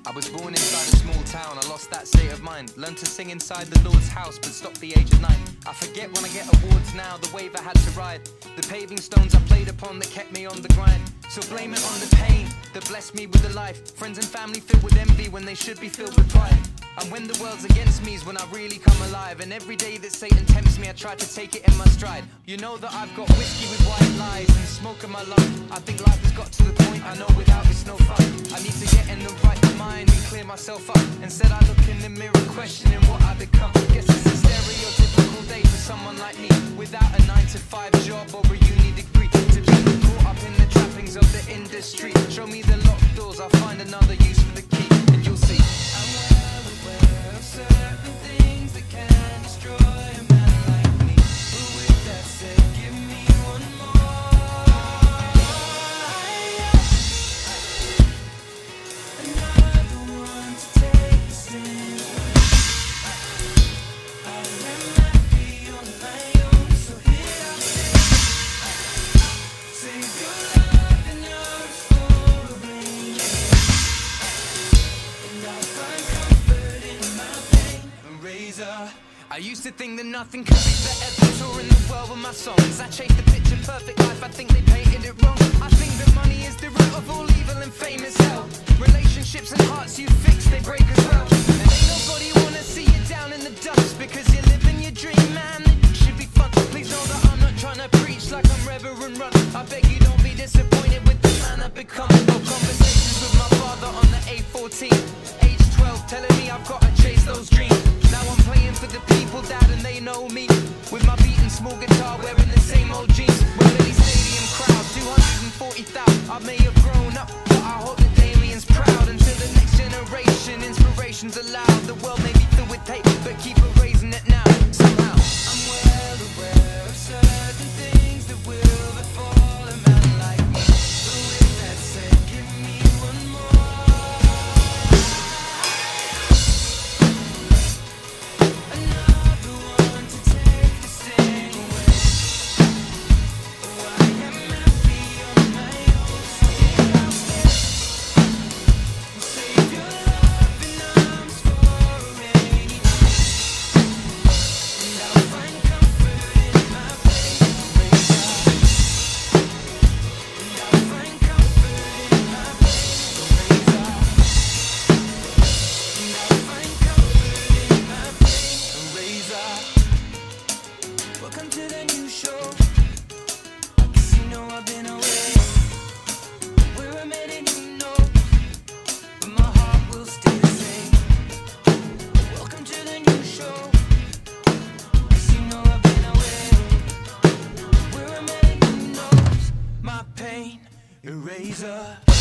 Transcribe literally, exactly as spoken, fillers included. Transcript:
I was born inside a small town, I lost that state of mind. Learned to sing inside the Lord's house, but stopped the age of nine. I forget when I get awards now, the wave I had to ride, the paving stones I played upon that kept me on the grind. So blame it on the pain that blessed me with a life. Friends and family filled with envy when they should be filled with pride. And when the world's against me is when I really come alive. And every day that Satan tempts me, I try to take it in my stride. You know that I've got whiskey with white lies and smoke in my lungs. I think life has got to the point I know without it's no fun. I need to get in the right mind and clear myself up. Instead I look in the mirror questioning what I become. Guess it's a stereotypical day for someone like me, without a nine to five job or a uni degree, to be caught up in the trappings of the industry. Show me the locked doors, I'll find another use for the key, and you'll see. I'm well aware of certain things that can destroy a man like me, but with that said, give me one more. Another one to take the sin. I am happy on my own, so here I say, save your love and yours for a rainy day, and I find comfort in my pain. A razor. I used to think that nothing could be better than touring the world with my songs. I chased the picture perfect life, I think they painted it wrong. I think that money is the root of all evil and fame is hell. Relationships and hearts you fix, they break as well. And ain't nobody wanna see you down in the dumps, because you're living your dream, man, it should be fun. Please know that I'm not trying to preach like I'm Reverend Run. I beg you don't be disappointed with the man I've become. No conversations with my father on the A fourteen, age twelve, telling me I've gotta chase those dreams. Now I'm playing for the people, dad, and they know me, with my beating small guitar, wearing the same old jeans. Wembley Stadium crowd, two hundred forty thousand. I may have grown up, but I hope that Damien's proud. Until the next generation, inspiration's allowed. The world may be filled with hate, but keep erasing it now, somehow. I'm well aware of certain things that will befall a man like me, but with that said, give me one more. Another one to take the sting away. Oh, I am happy on my own, so here I'll stay. Save your love in arms for a rainy day, and I'll find comfort in my pain. And I'll find comfort in my pain. And I'll find comfort in my pain. Razor. Welcome to the new show. Casino, I've been away. We're a minute, you know, but my heart will stay the same. Welcome to the new show. Casino, I've been away. We're a minute, you know, my pain eraser.